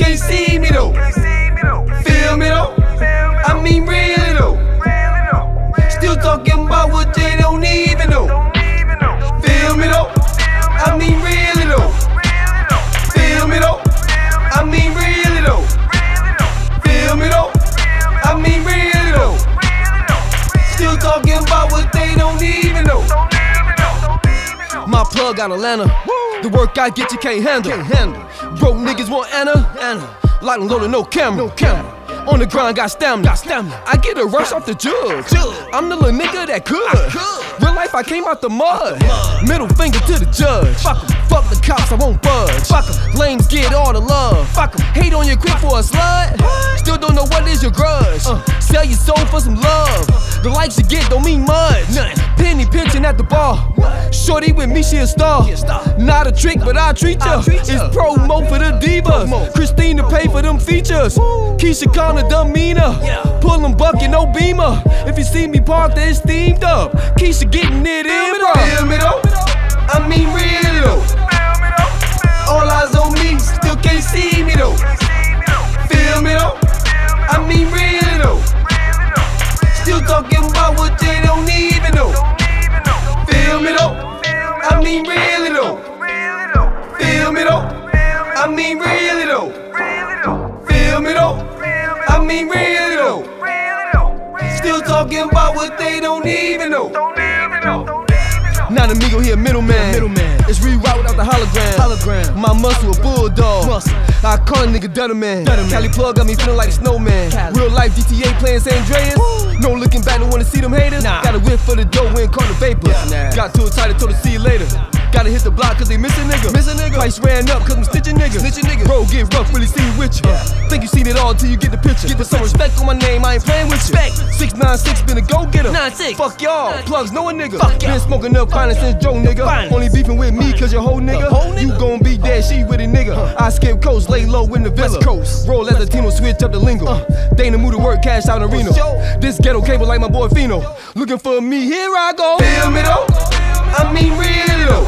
can't see me though. Feel me though? I mean really though. Still talking about what they don't even know. Feel me though? I mean really though. Feel me though? I mean really though. Feel me though? I mean really though. Still talking about what they don't even know. My plug out Atlanta. The work I get you can't handle. Broke niggas want Anna. Lock and loaded, no camera. On the grind, got stamina. I get a rush off the judge. I'm the little nigga that could. Real life, I came out the mud. Middle finger to the judge. Fuck the cops, I won't budge. Lames get all the love. Hate on you quick for a slut. Still don't know what is your grudge. Sell your soul for some love. The likes you get don't mean much. Penny pinching at the bar. Shorty with me, she a star. Not a trick, but I treat ya. It's promo for the divas. Christina pay for them features. Keisha kinda demeanor. Pull them bucket, no beamer. If you see me parked, it's steamed up. Keisha getting it in, bro. Feel me though? I mean really though. All eyes on me, still can't see me though. Feel me though? I mean really though. Still talking about what they don't even know. Feel me though? I mean really though. Feel me though? I mean really though. Feel me though? I mean really though. Still talking about what they don't even know. Not an amigo, he a middleman. It's reroute without the hologram. My muscle a bulldog. I call a nigga Dutter Man. Cali plug got me feeling like a snowman. Real life GTA playing San Andreas. No looking back, don't wanna see them haters. Got a whip for the dough, went caught the vapor. Got too excited, told her see you later. Gotta hit the block cause they miss a nigga. Price ran up cause I'm stitching niggas. Bro, get rough, really see with you. Think you seen it all till you get the picture. Put some respect on my name, I ain't playing with you. 696 been a go-getter. Fuck y'all, plugs know a nigga. Been smoking up finance since Joe nigga. Only beefing with me cause your whole nigga. You gon' be dead, she with a nigga. I skip coast, lay low in the villa. Roll as a Tino, switch up the lingo. They in the mood to work, cash out in Reno. This ghetto cable like my boy Fino. Looking for me, here I go. Feel me though? I mean really though.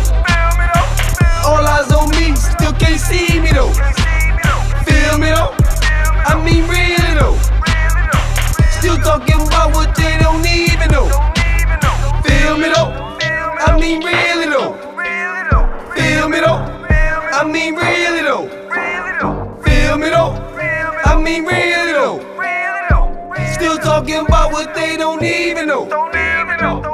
All eyes on me, still can't see me though. Feel me though? I mean really though. Still talking about what they don't even know. Feel me though? I mean really though. Feel me though? I mean really though. Feel me though? I mean really though. Still talking about what they don't even know.